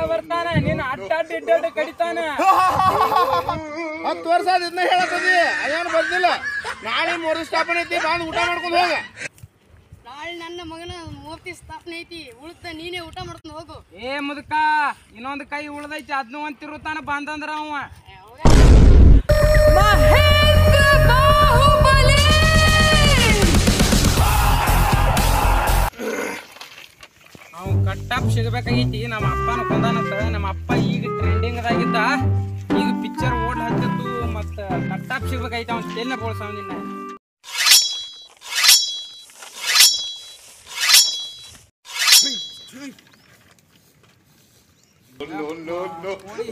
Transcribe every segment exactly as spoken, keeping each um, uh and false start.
ಬರ್ತಾನ ನೀನ್ ಅಡ್ಡ ಅಡ್ಡ ಇಡ್ಡ ಕಡಿತಾನ ಹತ್ತು ವರ್ಷ ಆದ ಇದನ್ನ ಹೇಳತ್ತದಿ ಅಯ್ಯನ್ ಬರ್ದಿಲ್ಲ ನಾಳೆ ಮೂರು ಸ್ಥಾಪನೆ ಐತಿ ಬಂದು ಊಟ ಮಾಡ್ಕೊಂಡು ಹೋಗ ನಾಳೆ ನನ್ನ ಮಗನ ಮೂರ್ತಿ ಸ್ಥಾಪನೆ ಐತಿ ಉಳಿದ ನೀನೇ ಊಟ ಮಾಡ್ಕೊಂಡು ಹೋಗು ಏ ಮುದಕ ಇನ್ನೊಂದು ಕೈ ಉಳ್ದೈತಿ ಅದ್ನು ಒಂದ್ ತಿರುತ್ತಾನ ಬಂದಂದ್ರ ಅವ ನಾವು ಕಟ್ಟಪ್ ಸಿಗಬೇಕಾಗೈತಿ ನಮ್ಮ ಅಪ್ಪನ ಕೊಂದಾನಂತ ನಮ್ಮ ಅಪ್ಪ ಈಗ ಟ್ರೆಂಡಿಂಗ್ ಅದಾಗಿದ್ದ ಈಗ ಪಿಕ್ಚರ್ ಓಡ್ ಹತ್ತಿತ್ತು ಮತ್ತ ಕಟ್ಟಪ್ ಸಿಗ್ಬೇಕಾಗೈತಿ ಅವ್ನ ತೆಲ್ಲ ಬೋಳ್ಸವ ನಿನ್ನ No, no, no.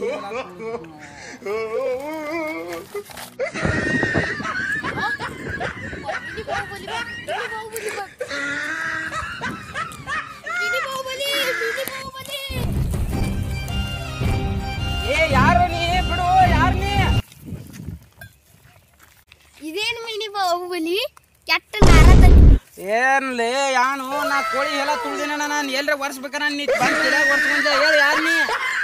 ಏ ಯಾರು ನೀ ಬಿಡು ಯಾರು ನೀ ಇದೇನು ಮಿನಿ ಬಾಹುಬಲಿ ಕೆಟ್ಟ ನಾರತ ಏನ್ಲೇ ಯಾನು ನಾ ಕೋಳಿ ಎಲ್ಲ ತುಳ್ದಿನ ನಾನು ಎಲ್ರ ವರ್ಷಬೇಕಾರ ನೀ ಬಂದು ಗಿಡಾಗ ವರ್ಷ ಹೇಳಿ ಯಾರು ನೀ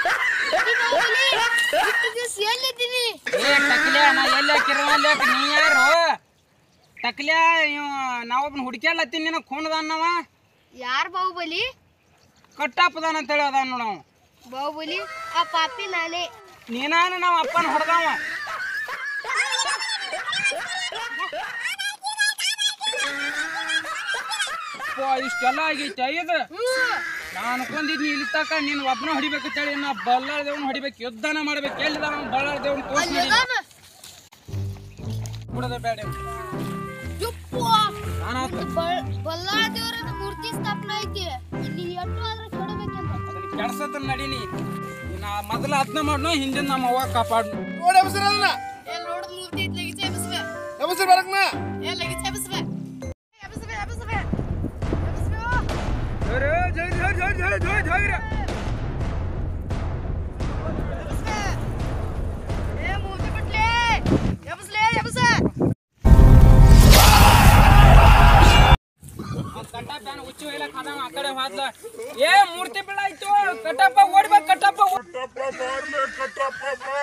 ಎಲ್ಲಿದ್ದೀನಿ ಏ ಟಕ್ಲ್ಯಾ ನಾ ಎಲ್ಲಿ ಹಾಕಿರೋ ನೀ ಯಾರು ಟಕ್ಲ್ಯಾ ನಾವೊಬ್ಬನ ಹುಡುಕ್ಯಾಡ್ಲತ್ತೀನಿ ನಿನ್ನ ಖೂನದಾನವ ಯಾರು ಬಾಹುಬಲಿ ಕಟ್ಟಾಪದಾನ ಅಂತೇಳಿ ಅದಾನ ನೋಡ ಅವ ಬಾಹುಬಲಿ ಆ ಪಾಪಿ ನಾನೇ ನೀನಾನ ನಾವು ಅಪ್ಪನ ಹೊಡೆದವ ಇಷ್ಟೆಲ್ಲ ಆಗೈತೆ ಐದು ನಾನು ಅನ್ಕೊಂಡಿದ್ನಿ ಇಲ್ಲಿ ತಕ ನೀನು ಒಬ್ಬನ ಹೊಡಿಬೇಕು ಹೇಳಿ ನಾ ಬಲ್ಲಾಳ ದೇವ್ನ ಹೊಡಿಬೇಕು ಯುದ್ಧನ ಮಾಡ್ಬೇಕು ಎಲ್ಲಿದ ಬಲ್ಲಾಳ ದೇವ್ನ ತೋರ್ಸ್ ಬಿಡದ ಬೇಡ ಬಲ್ಲಾಳ ದೇವರ ಮೂರ್ತಿ ಸ್ಥಾಪನೆ ಐತಿ ಇಲ್ಲಿ ಎಷ್ಟು ಆದ್ರೆ ಕೊಡಬೇಕಂತ ಅದನ್ನ ಕೆಡ್ಸತ್ತ ನಡೀನಿ ನಾ ಮೊದಲ ಅದನ್ನ ಮಾಡ್ನು ಹಿಂದಿನ ನಮ್ಮ ಅವ್ವ ಕಾಪಾಡ್ ನೋಡಿ ಎಬ್ಸರ ಅದನ್ನ ಏ ನೋಡ್ ಮೂರ್ತಿ ಐತಿ ಲಗಿಚೆ ಎಬ್ಸವೆ ಎಬ್ಸರ ಬರಕ್ನ ಏ ಲಗಿಚೆ ಎಬ್ಸವೆ ಎಬ್ಸವೆ ಎಬ್ಸವೆ ಜೈ ಜೈ ಜೈ ಜೈ ಜೈ ಜೈ ಜೈ ಏ ಮೂರ್ತಿ ಬಿಟ್ಲೆ ಎಬ್ಸಲೆ ಎಬ್ಸ ಕಟ್ಟಪ್ಪ ಹುಚ್ಚು ಇಲ್ಲ ಕದ ಆ ಕಡೆ ಹೋದ್ಲ ಏ ಮೂರ್ತಿ ಬೀಳಾಯ್ತು ಕಟ್ಟಪ್ಪ ಓಡ್ಬೇಕು ಕಟ್ಟಪ್ಪ ಕಟ್ಟಪ್ಪ ಬಾರ್ಲೆ ಕಟ್ಟಪ್ಪ ಬಾ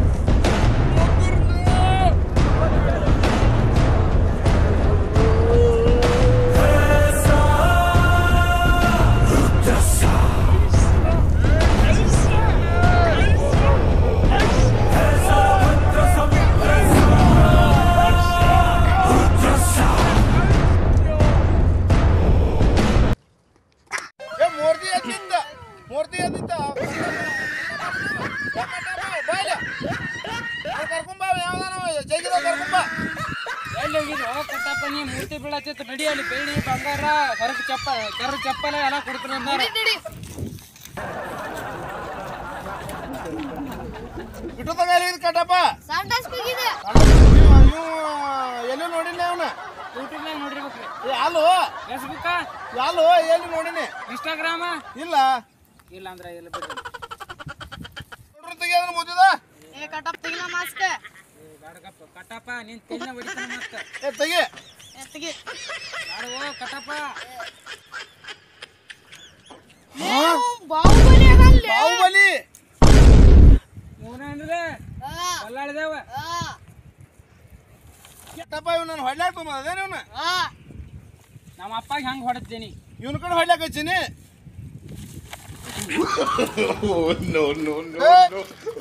ಮೂರ್ತಿ ಎದ್ದಿತ್ತ ಕರ್ಕೊಂಬ ಯಾವ್ದಾನ ಜೈಗಿದ ಕರ್ಕೊಂಬ ಎಲ್ಲಿ ಹೋಗಿದ್ರು ಕಟ್ಟಪ್ಪ ನೀ ಮೂರ್ತಿ ಬೀಳತ್ತಿತ್ತು ನಡಿ ಅಲ್ಲಿ ಬೆಳ್ಳಿ ಬಂಗಾರ ಸರಕು ಚಪ್ಪ ಕರು ಚಪ್ಪಲ ಎಲ್ಲ ಕೊಡ್ತಾರೆ ಅಂದಾರ ಬಿಟ್ಟು ತಗ ಕಟ್ಟಪ್ಪ ಸಂಡಾಸ್ ಹೋಗಿದೆ ಇವು ಎಲ್ಲೂ ನೋಡಿಲ್ಲ ಅವನ ಯೂಟ್ಯೂಬ್ನಾಗ ನೋಡಿರ್ಬೇಕ್ರಿ ಅಲ್ಲೋ ಫೇಸ್ಬುಕ್ಕ ಅಲ್ಲೋ ಎಲ್ಲಿ ನೋಡಿನಿ ಇನ್ಸ್ಟಾಗ್ರಾಮ ಇಲ್ಲ ಇಲ್ಲ ಅಂದ್ರೆ ಇಲ್ಲ ಬಿಡ್ರಿ ನೋಡ್ರಿ ತೆಗಿಯೋದ್ರ ಮುದ್ದಿದ ಏ ಕಟಪ್ ತೆಗಿಲ ಮಾಸ್ಕ ಬಾಡಗಪ್ಪ ಕಟ್ಟಪ್ಪ ನೀನ್ ತಿನ್ನ ಹೊಡಿತಾನ ಮತ್ತ ಏ ತೆಗಿ ಏ ತೆಗಿ ಬಾಡವೋ ಕಟ್ಟಪ್ಪ ಬಾಹುಬಲಿ ಅದಲ್ಲ ಬಾಹುಬಲಿ ಇವನೇನ್ರಿ ಆ ಬಲ್ಲಾಳ್ದೇವ ಆ ಕಟ್ಟಪ್ಪ ಇವ್ ನಾನು ಹೊಡ್ಲಾಕ್ ತೊಗೊಂಬದೇನ ಇವನ ಆ ನಮ್ಮ ಅಪ್ಪಾಗ ಹೆಂಗ್ ಹೊಡೆದ್ದೀನಿ ಇವನ ಕಡೆ ಹೊಡ್ಲಾಕ್ ಹಚ್ಚಿನಿ no, no, no, no.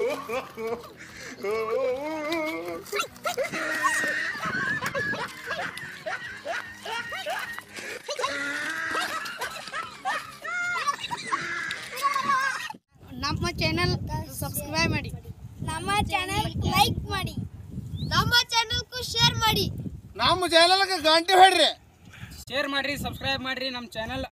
ನಮ್ಮ ಚಾನೆಲ್ ಸಬ್ಸ್ಕ್ರೈಬ್ ಮಾಡಿ ನಮ್ಮ ಚಾನೆಲ್ ಲೈಕ್ ಮಾಡಿ ನಮ್ಮ ಚಾನೆಲ್ಗೂ ಶೇರ್ ಮಾಡಿ ನಮ್ಮ ಚಾನಲ್ಗೆ ಗಂಟೆ ಹೊಡ್ರಿ ಶೇರ್ ಮಾಡ್ರಿ ಸಬ್ಸ್ಕ್ರೈಬ್ ಮಾಡ್ರಿ ನಮ್ಮ ಚಾನಲ್